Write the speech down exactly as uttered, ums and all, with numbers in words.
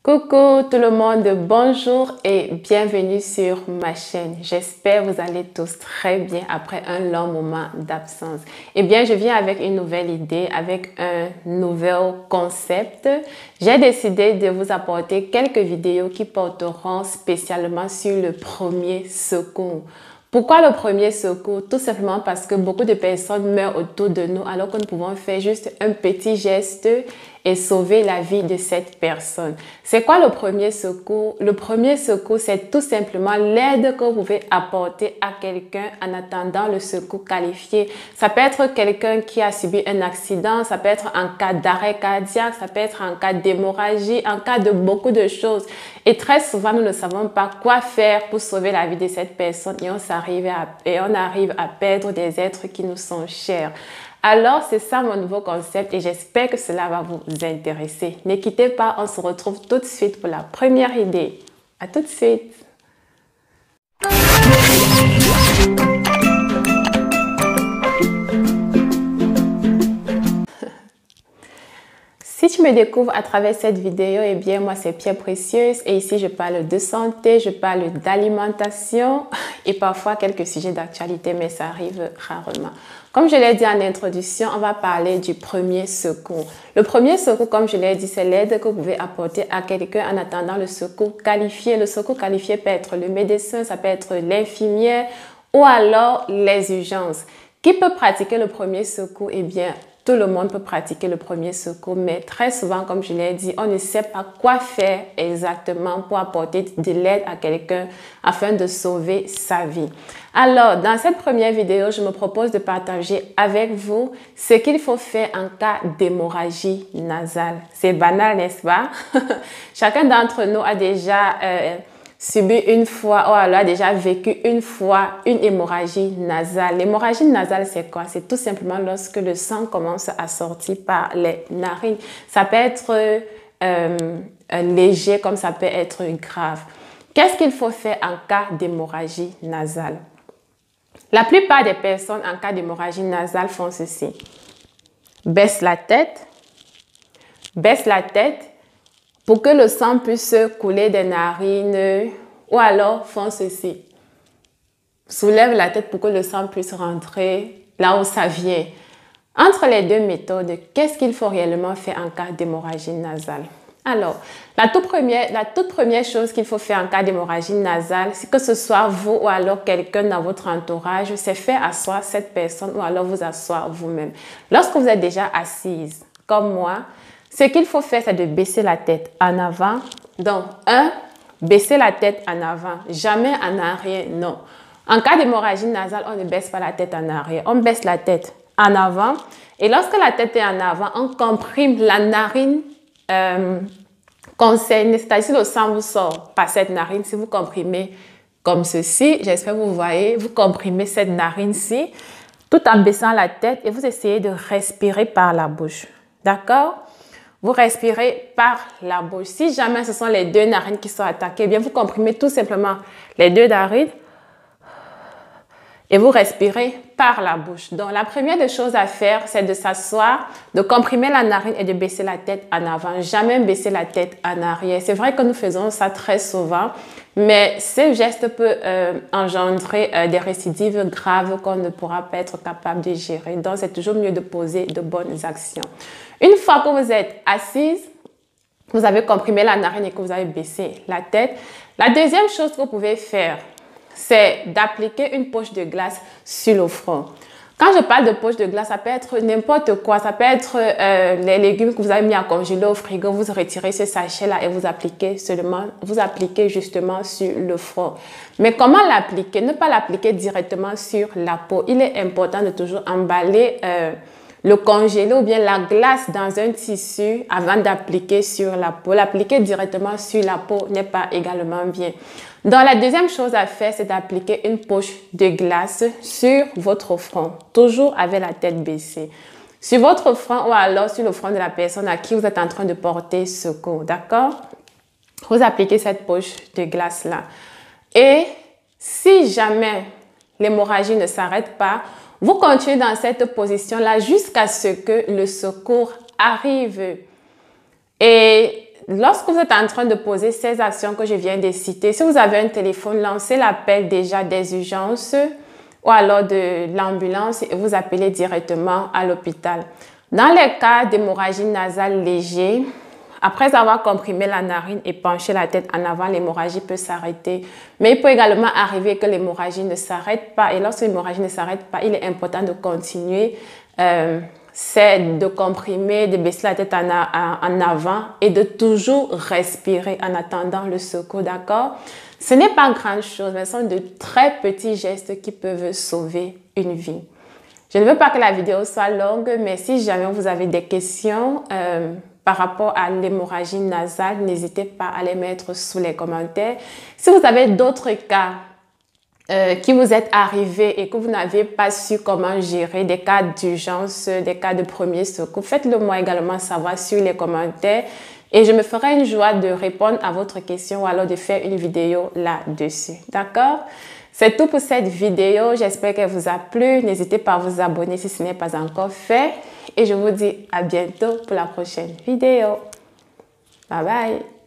Coucou tout le monde, bonjour et bienvenue sur ma chaîne. J'espère que vous allez tous très bien après un long moment d'absence. Eh bien, je viens avec une nouvelle idée, avec un nouvel concept. J'ai décidé de vous apporter quelques vidéos qui porteront spécialement sur le premier secours. Pourquoi le premier secours? Tout simplement parce que beaucoup de personnes meurent autour de nous alors que nous pouvons faire juste un petit geste et sauver la vie de cette personne. C'est quoi le premier secours? Le premier secours, c'est tout simplement l'aide que vous pouvez apporter à quelqu'un en attendant le secours qualifié. Ça peut être quelqu'un qui a subi un accident, ça peut être en cas d'arrêt cardiaque, ça peut être en cas d'hémorragie, en cas de beaucoup de choses. Et très souvent, nous ne savons pas quoi faire pour sauver la vie de cette personne et on, s'arrive à, et on arrive à perdre des êtres qui nous sont chers. Alors, c'est ça mon nouveau concept et j'espère que cela va vous intéresser. Ne quittez pas, on se retrouve tout de suite pour la première idée. À tout de suite. Si tu me découvres à travers cette vidéo, eh bien, moi, c'est Pierre Précieuse et ici, je parle de santé, je parle d'alimentation et parfois quelques sujets d'actualité, mais ça arrive rarement. Comme je l'ai dit en introduction, on va parler du premier secours. Le premier secours, comme je l'ai dit, c'est l'aide que vous pouvez apporter à quelqu'un en attendant le secours qualifié. Le secours qualifié peut être le médecin, ça peut être l'infirmière ou alors les urgences. Qui peut pratiquer le premier secours? Eh bien, tout le monde peut pratiquer le premier secours, mais très souvent, comme je l'ai dit, on ne sait pas quoi faire exactement pour apporter de l'aide à quelqu'un afin de sauver sa vie. Alors, dans cette première vidéo, je me propose de partager avec vous ce qu'il faut faire en cas d'hémorragie nasale. C'est banal, n'est-ce pas? Chacun d'entre nous a déjà euh, subi une fois, ou alors a déjà vécu une fois une hémorragie nasale. L'hémorragie nasale, c'est quoi? C'est tout simplement lorsque le sang commence à sortir par les narines. Ça peut être euh, léger comme ça peut être grave. Qu'est-ce qu'il faut faire en cas d'hémorragie nasale? La plupart des personnes en cas d'hémorragie nasale font ceci. Baisse la tête, baisse la tête, pour que le sang puisse couler des narines ou alors font ceci. Soulève la tête pour que le sang puisse rentrer là où ça vient. Entre les deux méthodes, qu'est-ce qu'il faut réellement faire en cas d'hémorragie nasale? Alors, la toute première, la toute première chose qu'il faut faire en cas d'hémorragie nasale, c'est que ce soit vous ou alors quelqu'un dans votre entourage, c'est faire asseoir cette personne ou alors vous asseoir vous-même. Lorsque vous êtes déjà assise, comme moi, ce qu'il faut faire, c'est de baisser la tête en avant. Donc, un, baisser la tête en avant, jamais en arrière, non. En cas d'hémorragie nasale, on ne baisse pas la tête en arrière, on baisse la tête en avant. Et lorsque la tête est en avant, on comprime la narine euh, concernée, c'est-à-dire si le sang vous sort par cette narine, si vous comprimez comme ceci, j'espère que vous voyez, vous comprimez cette narine-ci, tout en baissant la tête et vous essayez de respirer par la bouche. D'accord? Vous respirez par la bouche. Si jamais ce sont les deux narines qui sont attaquées, eh bien vous comprimez tout simplement les deux narines et vous respirez par la bouche. Donc, la première des choses à faire, c'est de s'asseoir, de comprimer la narine et de baisser la tête en avant. Jamais baisser la tête en arrière. C'est vrai que nous faisons ça très souvent, mais ce geste peut euh, engendrer euh, des récidives graves qu'on ne pourra pas être capable de gérer. Donc, c'est toujours mieux de poser de bonnes actions. Une fois que vous êtes assise, vous avez comprimé la narine et que vous avez baissé la tête, la deuxième chose que vous pouvez faire, c'est d'appliquer une poche de glace sur le front. Quand je parle de poche de glace, ça peut être n'importe quoi. Ça peut être euh, les légumes que vous avez mis à congeler au frigo. Vous retirez ce sachet-là et vous appliquez seulement, vous appliquez justement sur le front. Mais comment l'appliquer? Ne pas l'appliquer directement sur la peau. Il est important de toujours emballer euh, le congelé ou bien la glace dans un tissu avant d'appliquer sur la peau. L'appliquer directement sur la peau n'est pas également bien. Donc, la deuxième chose à faire, c'est d'appliquer une poche de glace sur votre front, toujours avec la tête baissée. Sur votre front ou alors sur le front de la personne à qui vous êtes en train de porter secours, d'accord? Vous appliquez cette poche de glace-là. Et si jamais l'hémorragie ne s'arrête pas, vous continuez dans cette position-là jusqu'à ce que le secours arrive. Et lorsque vous êtes en train de poser ces actions que je viens de citer, si vous avez un téléphone, lancez l'appel déjà des urgences ou alors de l'ambulance et vous appelez directement à l'hôpital. Dans les cas d'hémorragie nasale légère, après avoir comprimé la narine et penché la tête en avant, l'hémorragie peut s'arrêter. Mais il peut également arriver que l'hémorragie ne s'arrête pas. Et lorsque l'hémorragie ne s'arrête pas, il est important de continuer, euh, c'est de comprimer, de baisser la tête en, a, en avant et de toujours respirer en attendant le secours, d'accord? Ce n'est pas grand chose, mais ce sont de très petits gestes qui peuvent sauver une vie. Je ne veux pas que la vidéo soit longue, mais si jamais vous avez des questions euh, par rapport à l'hémorragie nasale, n'hésitez pas à les mettre sous les commentaires. Si vous avez d'autres cas euh, qui vous est arrivés et que vous n'avez pas su comment gérer, des cas d'urgence, des cas de premier secours, faites-le moi également savoir sur les commentaires et je me ferai une joie de répondre à votre question ou alors de faire une vidéo là-dessus. D'accord? C'est tout pour cette vidéo. J'espère qu'elle vous a plu. N'hésitez pas à vous abonner si ce n'est pas encore fait. Et je vous dis à bientôt pour la prochaine vidéo. Bye bye.